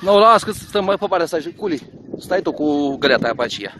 Nu, las că stăm mai pe partea asta, Culi. Stai tu cu găleata aia pe aceea.